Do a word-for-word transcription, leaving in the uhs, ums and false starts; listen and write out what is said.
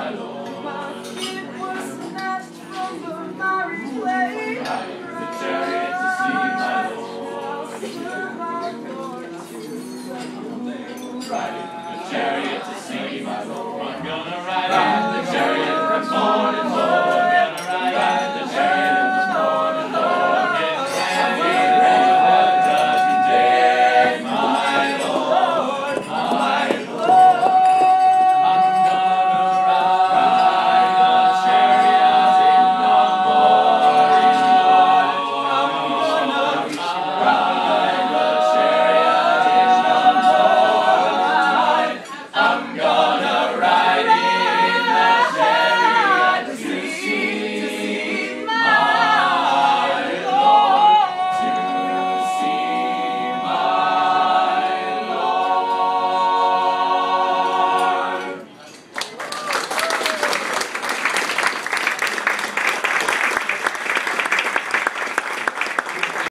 my Lord. My feet were snatched from the miry clay. Riding in the chariot to see my Lord. I'll serve our Lord to the Riding in the chariot to see my Lord.